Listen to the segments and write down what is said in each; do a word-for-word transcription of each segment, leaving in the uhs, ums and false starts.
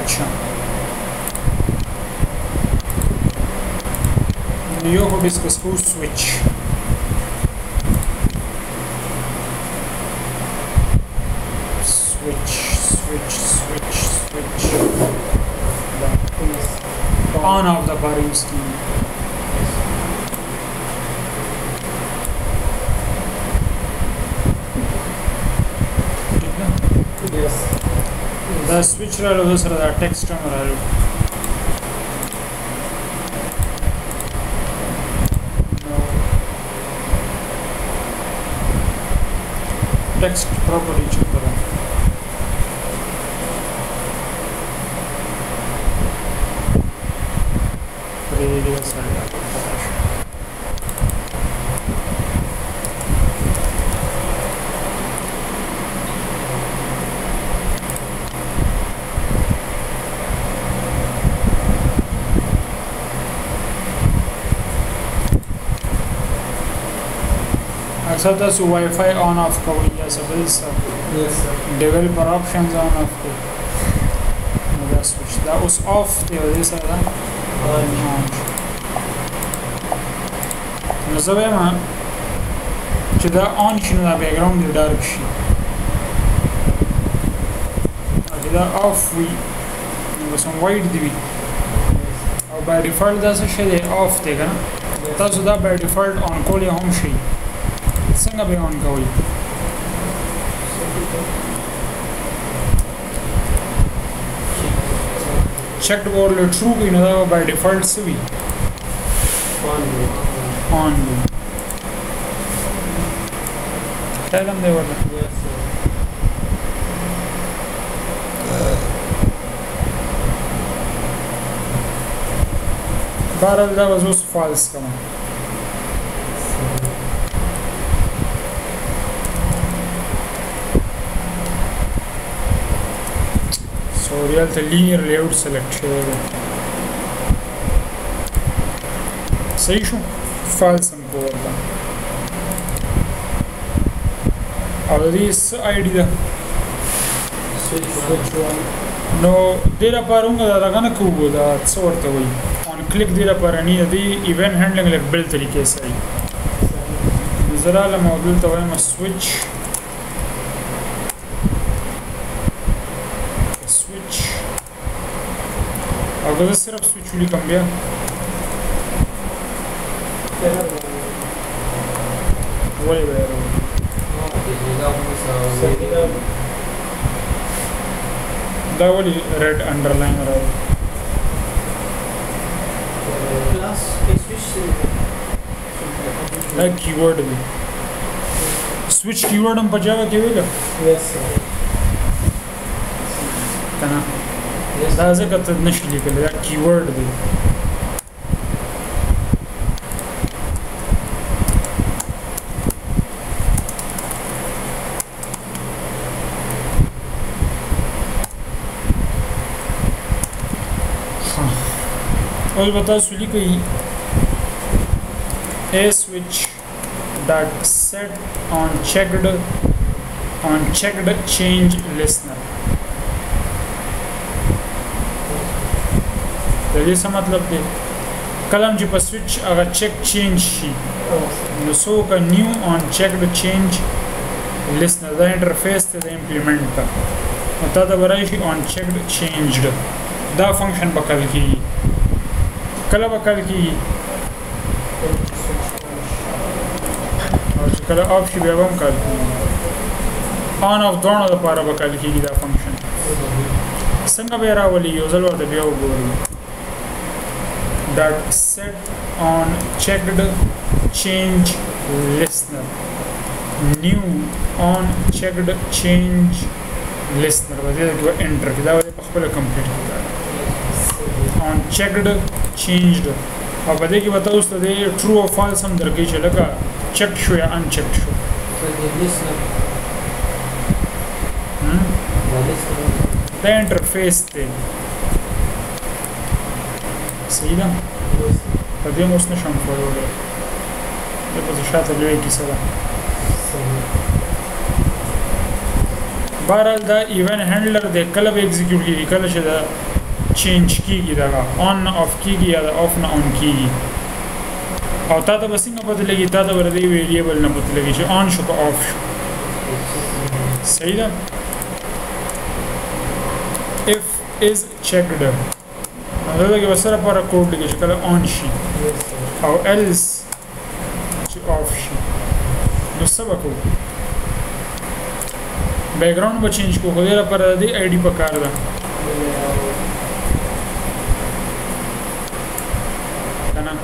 اچھا یو خو ډسکس کوو سویچ سویچ سویچ سویچ سویچ آن آف لپاره یوز کیږي دا سویچ رالو دا سره دا ټیکسټ هم رالو ټیکسټ پراپرټي چک کړه پرې دې سره اکثر تاسو وائی فائی آن آف کوئ یا څه بل څه ډیولپر آپشنز آن آف کوئ نو دا سویچ دا اوس آف دی او دې سره دا نو زه وایم چې دا آن شي نو دا بیک ګراوند دې ډارک شي او چې دا آف وي نو بس هم وایټ دی وي او بای ډیفالټ دا څه شی دی آف دی که نه تاسو دا بای ډیفالټ آن کولی هم شي څنګه به آن کوئ checked ورله ټرو کوي نو دا بای ډیفالټ څه وي آن وي خیال هم دی ورله بهرحال دا به زه اوس فالس کوم Real the linear layout select شوی دی صحیح شو فالس هم کو ورته او د دې څه آی ډي ده نو دې لپاره موږ دا دغه نه کوو دا څه ورته وایي آن کلیک دې لپاره نه دی ایونټ هینډلنګ لږ بل طریقې سره نو زه رالم او دلته وایم سویچ اگر زه صرف سویچ ولیکم بیا ولې به یې دا ولې ریډ انډرلاین راوړي دا کیورډ دی سویچ کیورډ هم په جاوا کې ویل که نه دا ځکه ته نشي لیکلی دا کیورډ دی اوس به تاسو لیکئ a switch that set on checked on checked change listener د دې څه مطلب دی کله چې په سویچ هغه چک چینج شي نو څوک نیو آن چیکډ چینج لیسنر دا انټرفیس ته د امپلیمنټ ته نو تا ته به راشي آن چیکډ چینجډ دا فنکشن به کال کېږي کله به کال کېږي او چې کله آف شي بیا به هم کال کېږي آن آف دواړو لپاره به کال کېږي دا فنکشن څنګه به یې راولي یو ځل ورته بیا وګورئ that set on checked change listener new on checked change listener وجه کې انټر کړه دا په خپل کمپلیټ کړه on checked changed او په دې کې وته اوس ته true or false هم درکې چې لکه check شو یا unchecked شو دا انټرفیس دی صحیح ده په دې موږ نشم کولای دا په شاته لوي کې سره بهرحال دا ایونټ هینډلر د کله به ایگزیکیوټ کیږي کله چې دا چینج کیږي دا اون اف کیږي یا اف نه اون کیږي او تا ته بسنګ پته لګي تا ته ور دی ویریبل نه پته لګي چې اون شو که اف شو صحیح ده if is checked نو دا کې وسره پر کوډ لګي چې کله اون شي او else چې اف شي نو سبا کو بیک گراوند به چینج کو خو دې لپاره د آی ډي په کار ده کنه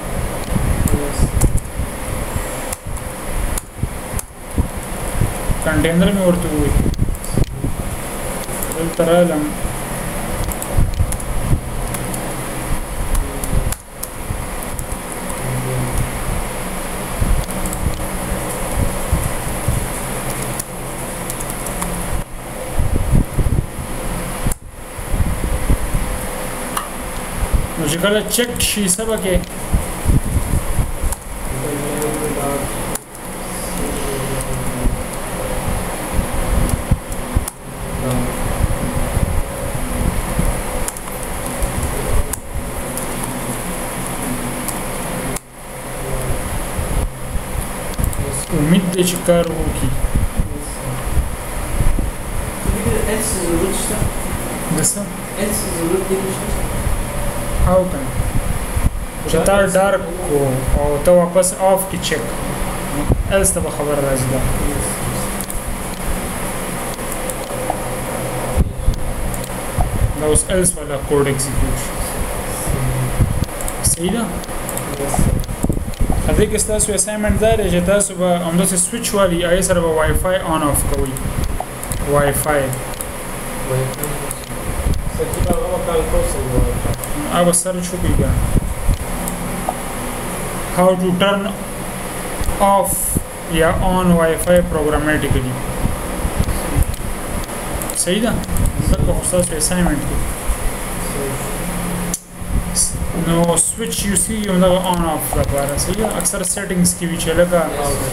کنټینر مې ورته وې دلته راغلم نو چې کله چک شي سبا کې امید دی چې کار وکړي دسه او کنه چې تا ډارک کو او ته واپس آف کی چک الس ته خبر راځي دا دا اوس الس والا کوډ ایگزیکیوشن صحیح ده هغه کې تاسو اسایمنټ دا دی چې تاسو به همداسې سویچ والی آی سره به وای فای آن آف کوئ وای فای अब सर्च होगा how to turn off या on Wi-Fi programmatically सही था सबको खुशा से assignment की no switch you see you know on off का बारे सही है अक्सर settings की भी चलेगा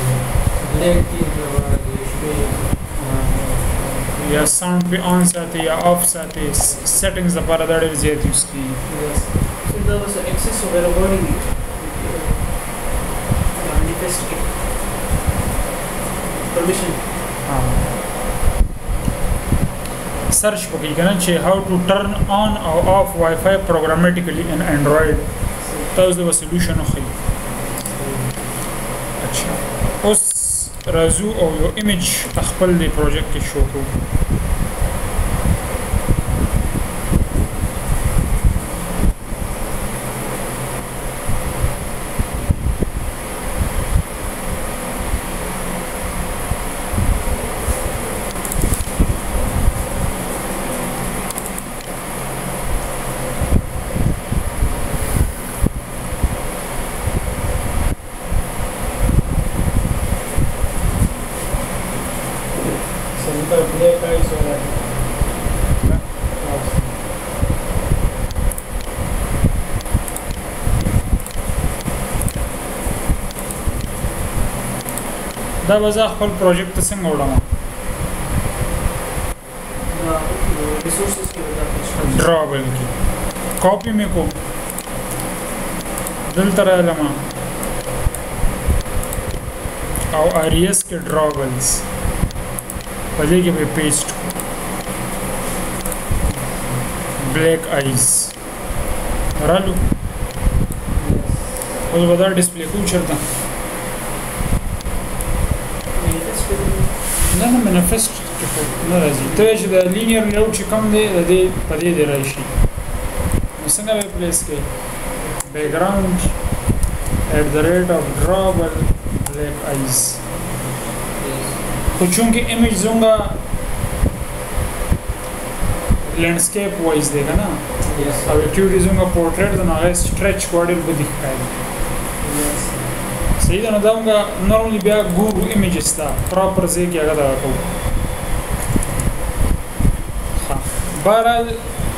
या साउंड पे ऑन साथे या ऑफ साथे सेटिंग्स द बारे ډېر زیات یوز کی so there was access over recording it manifest permission search पकई करना चाहिए how to turn on or off Wi-Fi programmatically in Android that was the solution خي अच्छा उस राजू او یو ایمیج خپل دی پروجیکټ کې شو کو دا وځه خپل پروجیکټ څنګه وړم resources की वजह ड्रॉबल की कॉपी में को दिल तरह लमा और आरियस के ड्रॉबल्स पहले के पे पेस्ट ब्लैक आइज रालू और बता डिस्प्ले को चलता نه نه منفست نه راځي ته چې د لینیر لیاوټ چې کوم دی د دې په دې دی راشي نو څنګه به پلیس کې بیک ګراوند at the rate of drawable black eyes خو چونکه ایمیج زونګه لینډسکیپ وایز دی کنه او اکټیویټی زونګه پورټریټ د نغې سټریچ کوډل به ښکاري صحیح ده نو دا موږ نورمالي بیا ګورو ایمیجز ته پراپر ځای کې هغه دغه کوو بهرحال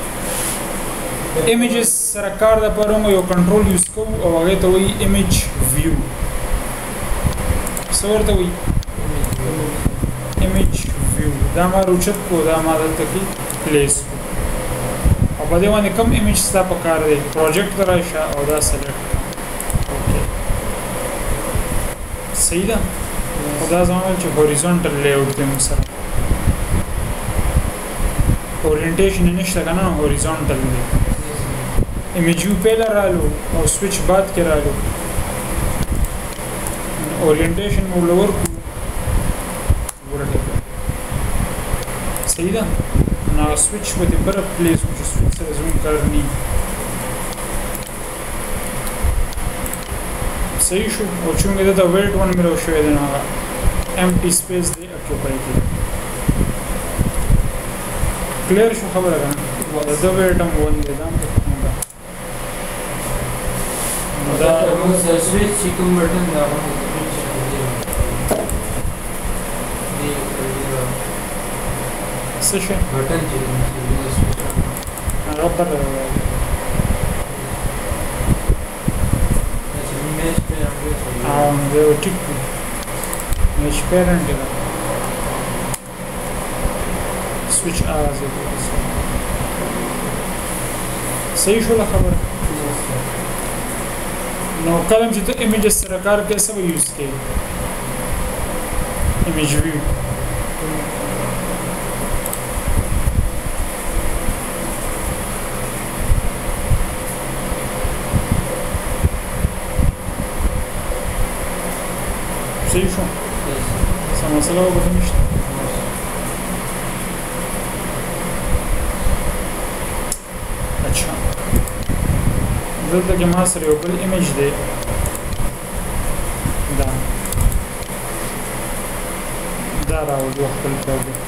ایمیجز سره کار دپاره موږ یو کنټرول یوز کوو او هغې ته وایي ایمیج ویو څه ورته وایي ایمیج ویو دا ما روچت کو دا ما دلته کې پلیس کو او په دې باندې کوم ایمیج ستا په کار دی پروجیکټ راشه او دا سلیکټ اوکې صحیح ده دا زموږ چې هوریزونټل لیاوټ دی موږ سره اورینټیشن نشته کنه هوریزونټل دی ایمیج یو پهلا رالو او سویچ بعد کې رالو اورینټیشن مو لور کو ورته صحیح ده ना switch with the better place which is switch से zoom करनी सही शो और चूंकि तो वेट वन मेरे शो है ना empty space दे occupy की clear शो खबर है ना the वेट हम वन दे दाम दा स्विच चिकन बटन दा سشي बटन ربر اه ده تيك مش بيرنت ده سويتش از صحیح شو خبر نو کلم چې ته ایمیج سره کار کوي څه یوز کوي ایمیج ویو صحیح شو سم مسله وګورئ نشته اچھا دلته کې ما سره یو بل ایمیج دی دا دا راوړو خپل پروجیکټ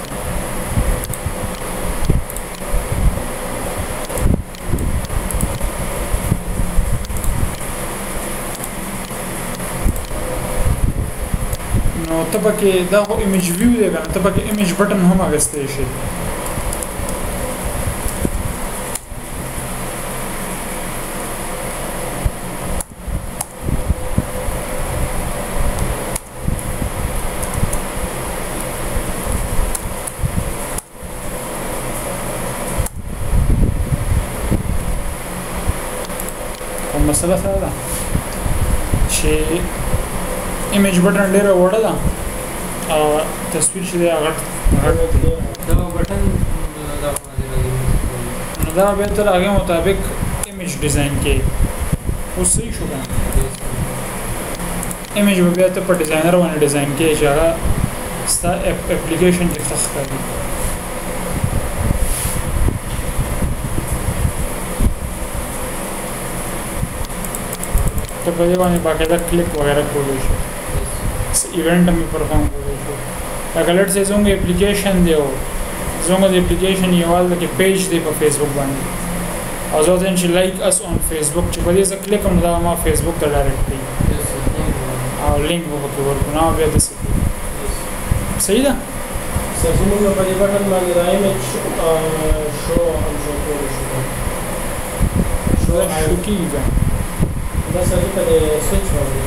نو تبه کې دا خو ایمیج ویو دی کنه تبه کې ایمیج بٹن هم اغستې شي او مسله څه ده چې ایمیج بٹن ډیر وړه ده او تصویر چې هغه دا بٹن دا نو دا به تر هغه مطابق ایمیج ډیزاین کې اوس صحیح شو کنه ایمیج به بیا ته په ډیزاینر باندې ډیزاین کې چې هغه ستا اپلیکیشن کې ښه ښکاري ته په دې باندې باقاعده کلیک وغیرہ کولی شي ایونٹ में परफॉर्म कोई शो अगर लेट से जोंगे एप्लीकेशन दियो जोंगे द एप्लीकेशन ये वाला के पेज दे पर फेसबुक बांधे और जो दिन लाइक अस ऑन फेसबुक च बड़ी से क्लिक हम दा मा फेसबुक ता डायरेक्टली और लिंक वो के वर्क ना बे दस सही था सजनी में बड़ी बटन मांग रहा है मैं शो हम शो को शो शो शो की जा बस अभी पहले स्विच हो गया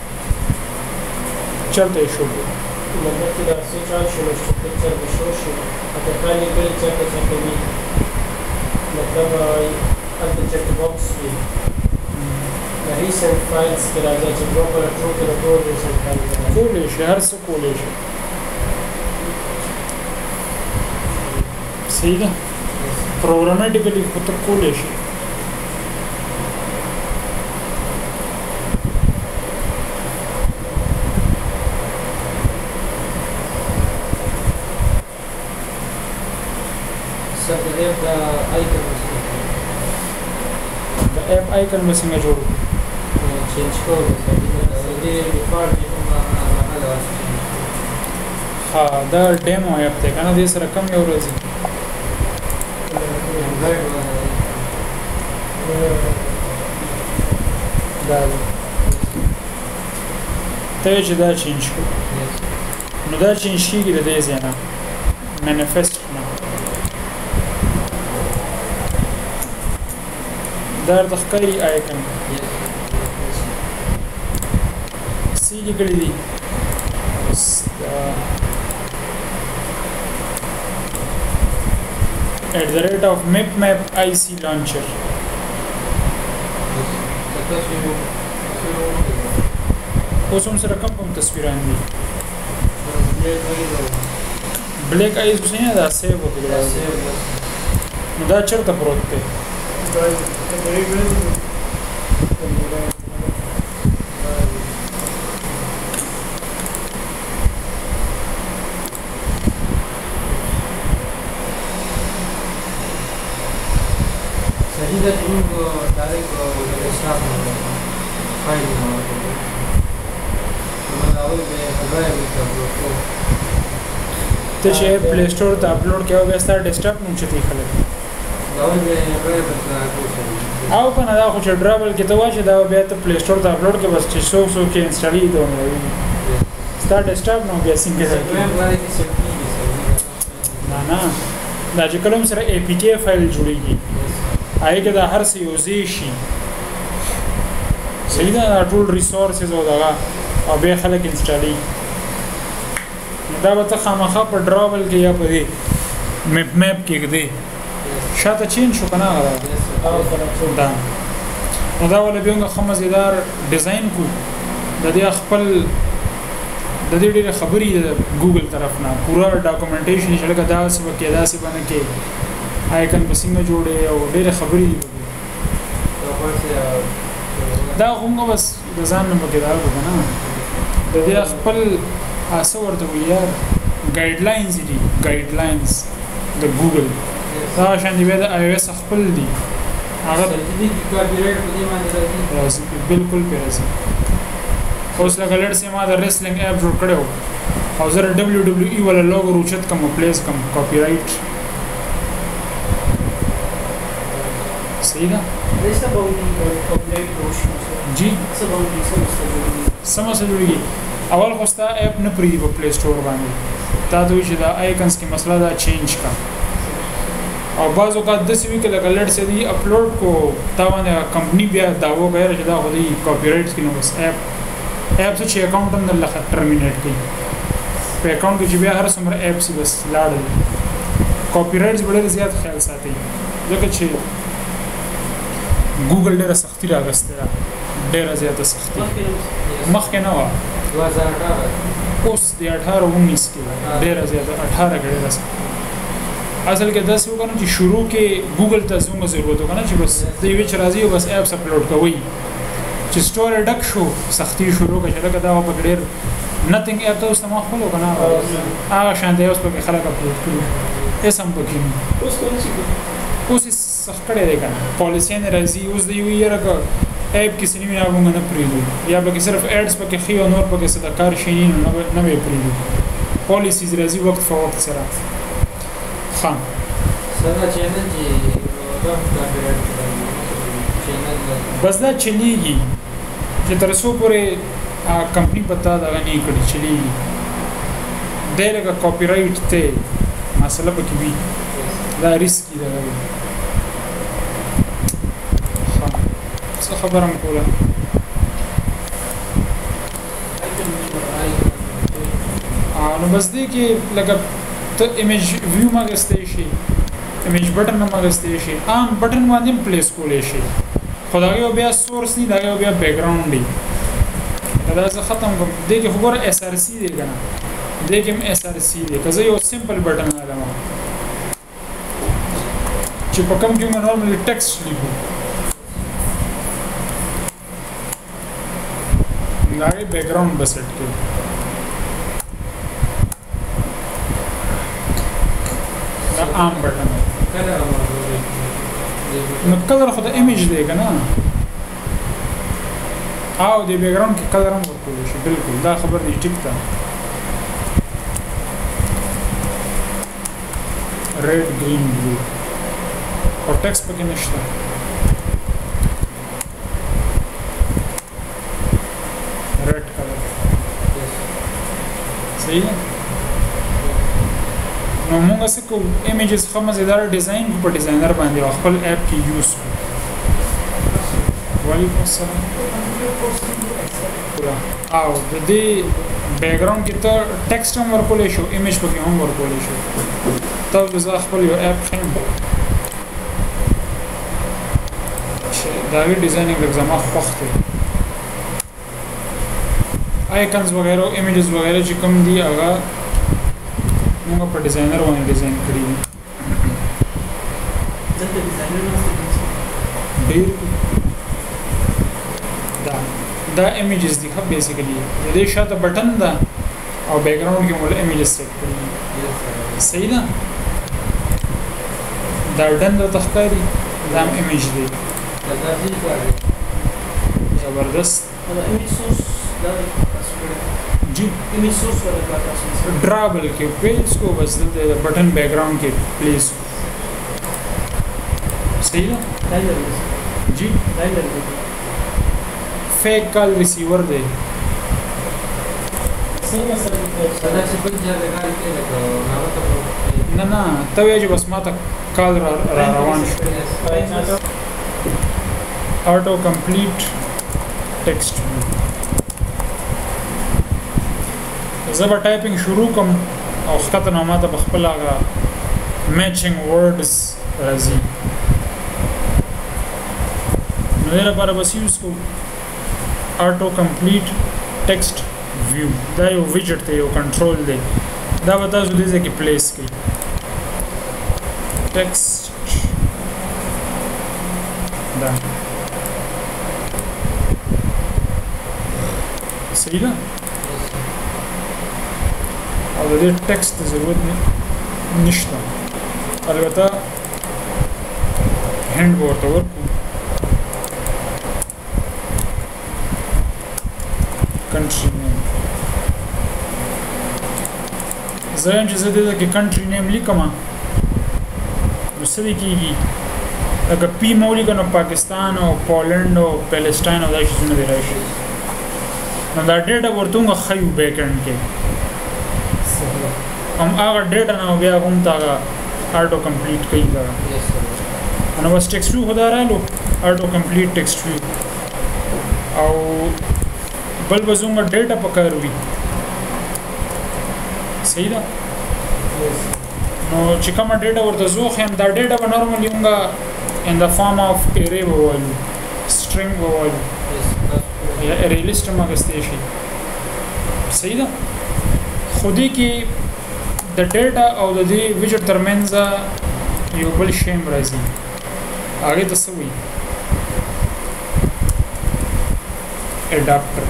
चलते शो मतलब कि दा स्विच ऑन शो पिक्चर में शो शो अगर खाली कोई चेक चेक भी मतलब अंदर चेक बॉक्स भी recent files के राजा चेक पर ट्रू के रिकॉर्ड recent फाइल कोले शहर से कोले सही है प्रोग्रामेटिकली खुद कोले एप आइकन में सिंह जोड़ो चेंज को दे डिफॉल्ट हाँ दा डेमो ऐप थे कहना दे सर कम और रोजी दा तेज दा चेंज को नो दा चेंज की गिर दे ज़्यादा मैनिफेस्ट ना دار تخکری آیکن سی لیکلی دی at the rate of mipmap ic launcher اوس هم سره کم کم تصویران دي بلیک آیز اوس نه دا سیو وکړه نو دا چرته پروت دی صحیح ده چې موږ ډایرکټ د اسټاف نه فایل نه ته چې پلی سٹور ته اپلوډ کړو بیا ستاسو ډیسکټاپ نوم چتی خلک او کنه دا خو چې ډرابل کې ته واچې دا بیا ته پلی سٹور ته اپلوډ کې بس چې سو سو کې انسټالې دوه ستاسو ډیسکټاپ نو بیا څنګه نه نه دا چې کلم سره اے پی کے فایل جوړیږي آی کې دا هر څه یوزي شي صحیح ده ټول ریسورسز او دا او به خلک انسټالې دا به ته خامخا په ډرابل کې یا په دې میپ میپ کې کېږي شاته چین شو کنه غواړم دا نو دا ول به موږ خمزیدار ډیزاین کو د دې خپل د دې ډېر خبرې ګوګل طرف نه پورا ډاکومېنټیشن چې لکه دا څه وکړي دا څه باندې کې آیکن په څنګه جوړې او ډېر خبرې دا هم بس د ځان نه مګر راغو کنه د دې خپل اسه ورته ویار ګایډلاینز دي ګایډلاینز د ګوګل دا شان دی د آی او اس خپل دي هغه د دې کاپی رائټ په دې باندې راځي بالکل پیراسي اوس لکه لړ سي ما د ریسلینګ اپ جوړ کړو او زه دبليو دبليو ای ولا لوګو روچت کوم پلیس کوم کاپی رائټ صحیح ده This about the complete motion. جی It's about the سم سره جوړیږي اول خو ستا اپ نه پری په پلی سٹور باندې تا دوی چې دا آیکنز کې مسله دا چینج کا او بعض اوقات د سی وی کې لکه لړ سي دی اپلوډ کو تا باندې کمپنی بیا داوو غیر چې دا خو دی کاپی رائټس کې نو بس اپ اپ چې اکاونټ هم د لخت ټرمینیټ کړي په اکاونټ کې چې بیا هر څومره اپ سي بس لاړل کاپی رائټس ډېر زیات خیال ساتي ځکه چې ګوګل ډېر سختي راغسته ډېر زیات سختي مخکې نه و دوه هزار اټھارہ اوس د اټھارہ انیس کې ډېر زیات اټھارہ کې ډېر اصل کې داسې وکړو چې شروع کې ګوګل ته زموږ ضرورت وکنه چې بس د یوې چرازي بس اپس اپلوډ کوي چې سٹور ډک شو سختي شروع کړه لکه دا په ډېر نثینګ اپ ته اوس ما خپل وکنه هغه شان دی اوس په خلک اپلوډ کړي هیڅ هم پکې نه اوس کوم څه اوس سخت کړي دی کنه پالیسی نه راځي اوس د یو یره کا اپ کې سنوي نه موږ نه پریدو یا به صرف اډز پکې خي او نور پکې څه کار شي نه نه وي پریدو پالیسیز راځي وخت په وخت سره خام سره چینل چې دا کاپی رائټ چینل بس دا چلیږي چې تر څو پورې کمپنی پتا دا نه کړی چلیږي دغه کاپی رائټ ته مسله پکې وي دا ریسکی ده څه خبرم کوله نو بس دې کې لکه ته ایمیج ویو ماګستې شي ایمیج بٹن ماګستې شي عام بٹن باندې پلیس کولې شي خدای یو بیا سورس نه دا یو بیا بیک گراوند دی دا زه ختم کوم دې کې خبره اس ار سی دی کنه دې کې اس ار سی دی که زه یو سمپل بٹن لګم چې په کوم کې نورمالي ټیکسټ لیکو लागे बैकग्राउंड बस सेट के ना आम बटन कलर न कलर खुद इमेज देगा ना आओ दे बैकग्राउंड के कलर हम वर्क करो बिल्कुल दा खबर दी ठीक था रेड ग्रीन ब्लू और टेक्स्ट पके नष्टा صحیح نو موږ څه کو ایمیجز خو مزیدار ډیزاین کو په ډیزاینر باندې خپل اپ کې یوز کو وعلیکم السلام او د دې بیک گراوند کې ته ټیکسټ هم ورکول شو ایمیج پکې هم ورکول شو تاسو خپل یو اپ خیم چې دا وی ډیزاینینګ لږ زما خوښ دی آیکنز وغیرہ او ایمیجز وغیرہ چې کوم دي هغه موږ په ډیزاینر باندې ډیزاین کړی دي دلته ډیزاینر نشته ډیر دا دا ایمیجز دي خو بیسیکلی د دې شاته بٹن دا او بیک گراوند کې موږ ایمیجز سیټ کړی صحیح ده دا ډن د تخکاری دا ایمیج دی دا دې کار زبردست دا ایمیج سورس دا تاسو کړی جی ایمیج سورس ولا تاسو ड्राबल के पेज को बस बटन बैकग्राउंड के प्लेस सही है डायलर जी डायलर फेक कॉल रिसीवर दे څنګه سره دا چې بل ځای د کار کې لکه هغه ته نه نه ته یې بس ماته کال را, را روان شو auto complete text زبا ټایپینګ شروع کوم او خطه نو ماته بخپل هغه میچینګ ورډز راځي نو دا لپاره بس یوز کو auto complete text view دا یو ویجټ دی یو کنټرول دی دا به تاسو دې ځکه پلیس کړئ text دا صحیح ده او د دې ټیکسټ ته ضرورت نشته البته هند ورته ورکو کنټری نیم زه چې زه دې کې کنټری نیم لیکم نو څه کېږي لکه پی مو لیکم نو پاکستان او پولند او پیلسټاین او دا شیزونه دی راشي نو دا ډیټا ورته موږ خیو بیک اینډ کې हम आगे डेटा ना हो गया हम तागा ऑटो कंप्लीट कई का अन बस टेक्स्ट व्यू खुदा रहा लो ऑटो कंप्लीट टेक्स्ट व्यू और बल बजूंगा डेटा पकड़ हुई सही था नो चिकमा डेटा और तो जो हम दा डेटा बना नॉर्मली होगा in the form of array value string value या एरे लिस्ट में कस्तेशी सही था खुदी की د ډیټا او د دې ویجټ ترمنځ یو بل شیم راځي هغه ته څه وایي اډاپټر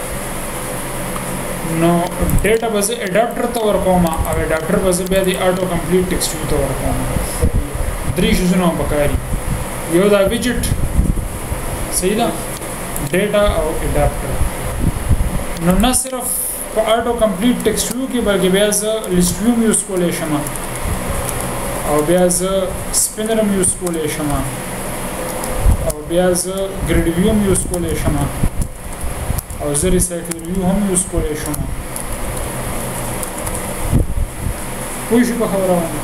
نو ډیټا به زه اډاپټر ته ورکوم او اډاپټر به زه بیا د آټو کمپلیټ ټیکسټ ویو ته ورکوم درې شیزونه پکاري یو دا ویجټ صحیح ده ډیټا او اډاپټر نو نه صرف په آټو کمپلیټ ټیکسټ ویو کې بلکې بیا زه لیست ویو یوز کولی شم او بیا زه سپینر هم یوز کولی شم او بیا زه ګریډ ویو هم یوز کولی شم او زه ریسایکل ویو هم یوز کولی شم پوه شئ په خبره باندې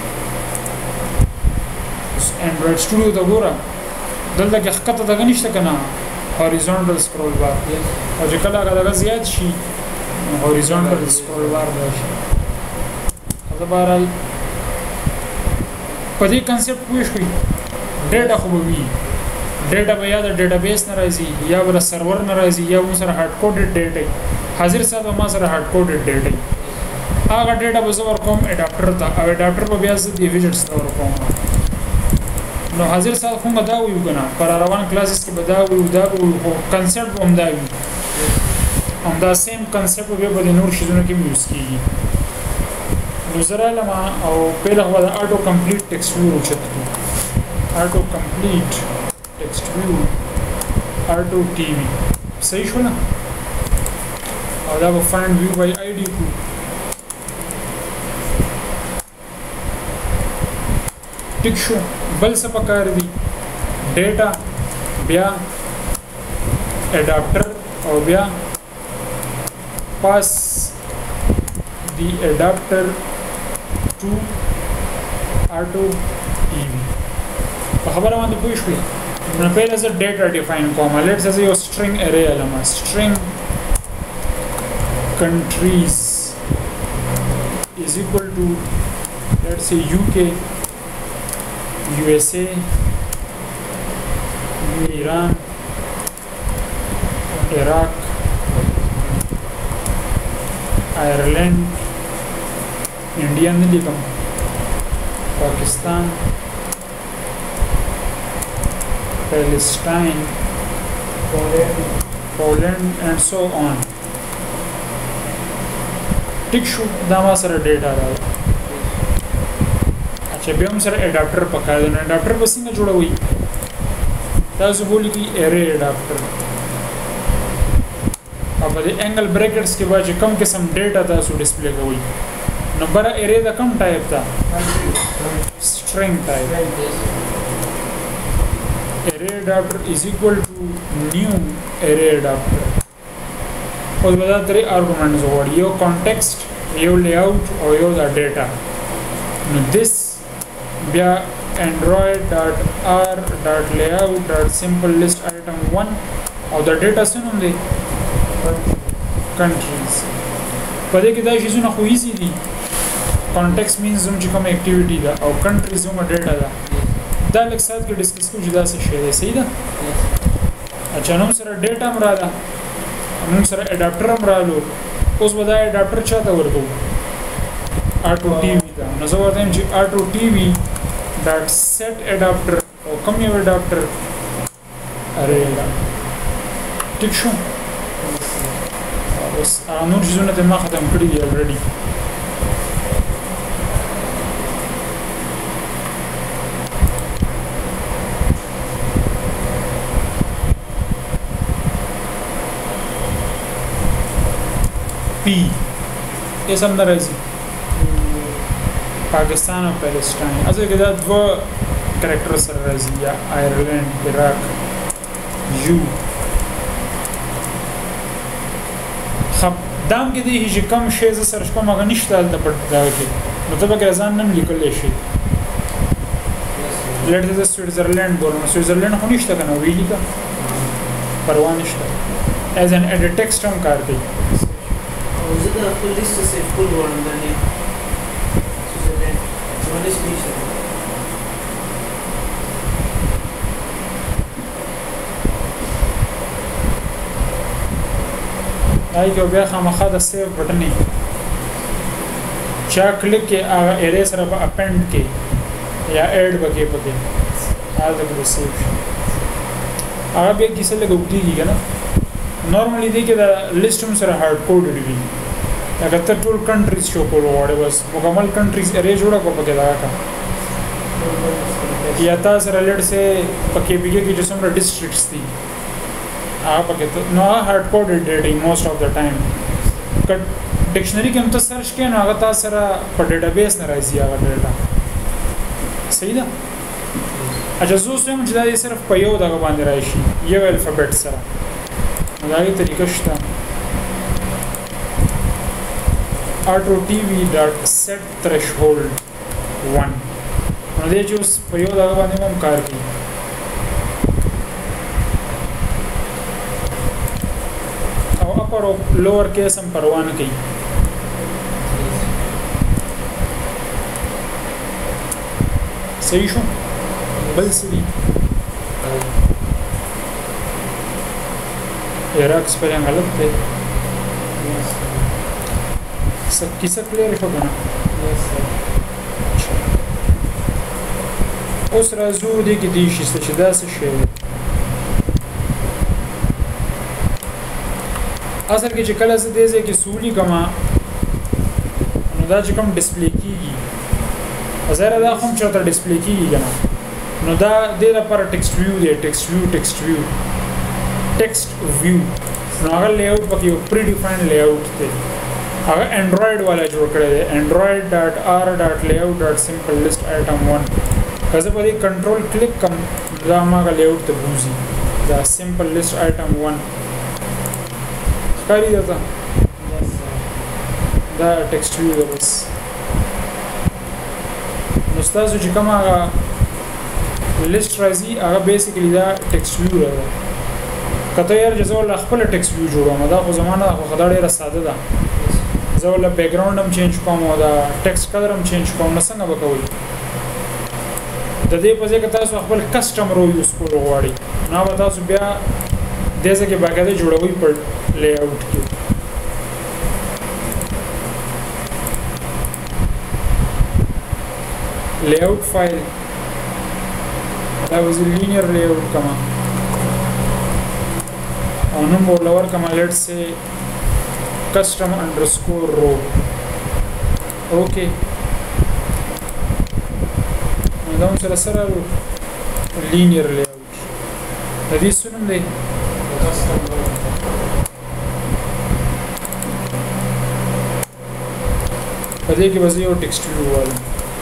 انډرایډ سټوډیو ته ګوره دلته کې ښکته دغه نشته که نه هاریزونټل سکرول بار او چې کله هغه دغه زیات شي horizontal scroll bar راشي دا بهرحال په دې کنسپټ پوه شئ ډیټا خو به وي ډیټا به یا د ډیټابیس نه راځي یا به د سرور نه راځي یا به سره هارډ کوډډ ډیټا حاضر سات به ما سره هارډ کوډډ ډیټا هغه ډیټا به زه ورکوم اډاپټر ته او اډاپټر به بیا زه د ویجټس ته ورکوم نو حاضر سات خو دا ویو که نه پر روان کلاسز کې به دا ویو دا به ویو خو کنسپټ به هم دا وي هم دا سیم کنسپټ به په نور شیزونو کې یوز کیږي نو زه رالم او پهله خو د آټو کمپلیټ ټیکسټ ویو اوچت کړو آټو کمپلیټ ټیکسټ ویو آټو ټي وي صحیح شو نه او دا به فایند ویو بای آی ډي کړو ټیک شو بل څه پکار دي ډیټا بیا اډاپټر او بیا pass the adapter to auto T V په خبره باندې پوه شئ نو پیله زه ډیټا ډیفاین کوم لیټس از یو string array element string countries is equal to let's say U K U S A ایران عراق Ireland India ने लिखा Pakistan Palestine Poland and so on tick शू दामा सर डेटा रहा अच्छा भी हम sir adapter पका देना एडाप्टर बस में जुड़ा हुई ताज़ बोली कि एरे एडाप्टर अब ये एंगल ब्रैकेट्स के बाद जो कम किस्म डेटा था सो डिस्प्ले का हुई नंबर एरे का कम टाइप था string type array adapter is equal to new array adapter और बता तेरे आर्गुमेंट्स और यो कॉन्टेक्स्ट यो लेआउट और यो द data this via android.r.layout.simple-list item one और द डेटा सुन हम दे countries पदे की दाई चीज़ों ना हुई सी थी context means हम जिकम activity दा और countries हम डेटा दा दा लग साथ के डिस्कस को जुदा से शेयर है सही दा अच्छा नम सर डेटा मरा दा नम सर एडाप्टर मरा लो उस बदा एडाप्टर चाहता वर्गो आर टू टी वी दा नज़र आते हैं जी R two T V dot set adapter और कम ये एडाप्टर अरे ठीक शो बस नूर चीज़ों ने दिमाग ख़त्म कर दिया ऑलरेडी पी ये सब ना रही पाकिस्तान और पैलेस्टाइन असल के साथ वो करेक्टर सर रही या आयरलैंड इराक यू खब दाम के दी ही कम शेज़ सर्च को मगर निश्ताल द पढ़ दाव के मतलब अगर अजान नम लिखल ले शे लेट द स्विट्जरलैंड बोलना स्विट्जरलैंड हो निश्ता का ना वीली का परवाह निश्ता एज एन एडिट टेक्स्ट हम कर दी وزيدا أقول لسه سيف كل ورم داني سوزلين سواليش ميشا आई क्यों बया खामखा द सेव बटन है चा क्लिक के आगा एरेस रब अपेंड के या ऐड बके बके आज तक रिसीव आगा भी किसे लगे उठी की ना नॉर्मली देखिए द लिस्ट में सर हार्ड कोडेड भी अगर तो टूल कंट्रीज शो को वाड़े बस मुकम्मल कंट्रीज अरे जोड़ा को पके लगा का या था सर अलर्ट से पके बिके की जो समरा डिस्ट्रिक्ट्स थी आप पके तो नो हार्ड कोडेड डेटिंग मोस्ट ऑफ द टाइम कट डिक्शनरी के हम तो सर्च किया ना अगर था सर पर डेटाबेस ना राइजी आगा डेटा सही ना अच्छा जो उसमें मुझे ये सिर्फ पयो दागा बांधे राइशी ये अल्फाबेट सर दागी तरीका शता auto tv dot set threshold one नदे जो प्रयोग दागा बांधे में कार की और अपर और लोअर केस हम परवान की सही शो बल सही इराक स्पेलिंग गलत थे सब किसा क्लियर होगा ना उस राजू दे की दिश इस तशदा से शेयर असल के चिकला से देजे कि सूली कमा नदा कम डिस्प्ले की ज़रा दा हम चाहता डिस्प्ले की ना नदा दे दा पर टेक्स्ट व्यू दे text view text view text view अगर लेआउट बाकी प्री डिफाइंड लेआउट थे अगर एंड्रॉयड वाला जोड़ करे थे Android dot R dot layout dot simple list item one कैसे पता कंट्रोल क्लिक कम ड्रामा का लेआउट तो भूसी द सिंपल लिस्ट आइटम वन करी जाता द टेक्स्ट व्यू द बस मुस्ताज़ जो कम आगा लिस्ट राइजी आगा बेसिकली द टेक्स्ट व्यू रहा कतो यार जैसे वाला खपल टेक्स्ट व्यू जोड़ा मदा को ज़माना को खदाड़े रसादा दा जैसे वाला बैकग्राउंड हम चेंज कम होदा टेक्स्ट कलर हम चेंज कम नसंगा बकावली د دې په ځای کې تاسو خپل کسٹم رو یوز کول غواړئ نو به تاسو بیا دې ځکه باقاعده جوړوي پر لی آوټ کې لی آوټ فایل دا وز لینیر لی آوټ کما او نوم ولور کما لیټس سے custom underscore row اوکې نو دا سره سره لینیر لی آوټ د دې څه نوم دی په دې کې به زه یو ټکسټ ویو وایم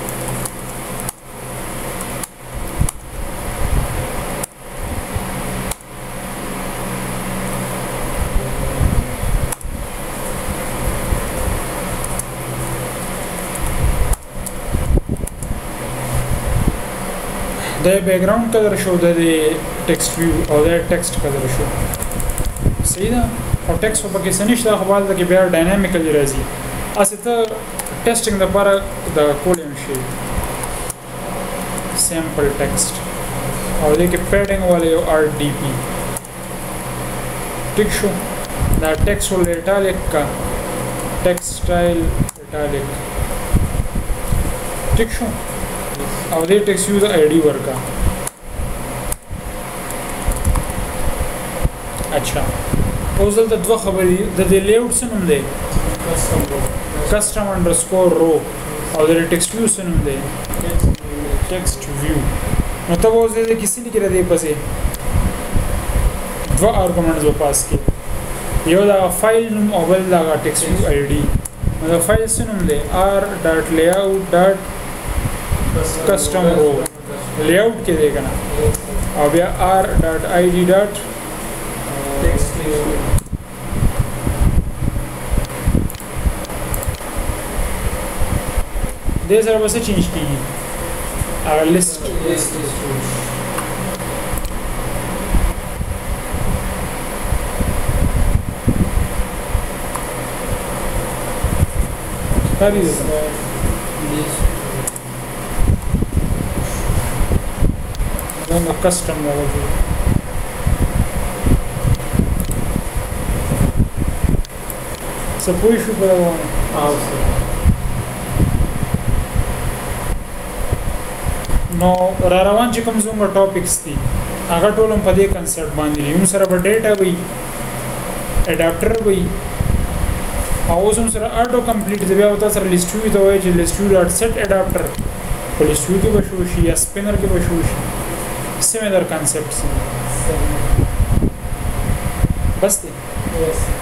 د بیک گراوند کلر شو د ټیکسټ ویو او د ټیکسټ کلر شو صحیح ده او ټیکسټ په کې سنشت خپل د کې بیا ډاینامیکلی راځي اسی ته ټیسټینګ لپاره د کولم شي سیمپل ټیکسټ او د کې پیډینګ والے ار ډي پی ټیک شو دا ټیکسټ ول اټالیک کا ټیکسټ سټایل اټالیک ټیک شو او دې ټیکسټ یو د آی ډي ورکا اچھا اوس دلته دوه خبرې د دې لیاوټ څه نوم دی custom underscore row او د ټیکسټ ویو څه نوم دی ټیکسټ ویو نو ته اوس دې کیسې لیکل دی پسې دوه ارګومنټس په پاس کې یو دا فایل نوم او بل دا ټیکسټ ویو آی ډي نو دا فایل څه نوم دی r.layout. custom row layout کې دی کنه او بیا r.id. دې سره به څه چینج کیږي هغه لیست کاری no custom level so push for one also no را روان چې کوم زموږ ټاپکس دي هغه ټول په دې کنسپټ باندې یو سره په ډیټا وي اډاپټر وي او زموږ سره اټو کمپلیټ دی بیا تاسو سره لیست وي دا وایي چې لیست وي ډاټ سیټ اډاپټر په لیست وي کې بشو شي یا سپینر کې بشو شي similar concepts. Basti. Yes.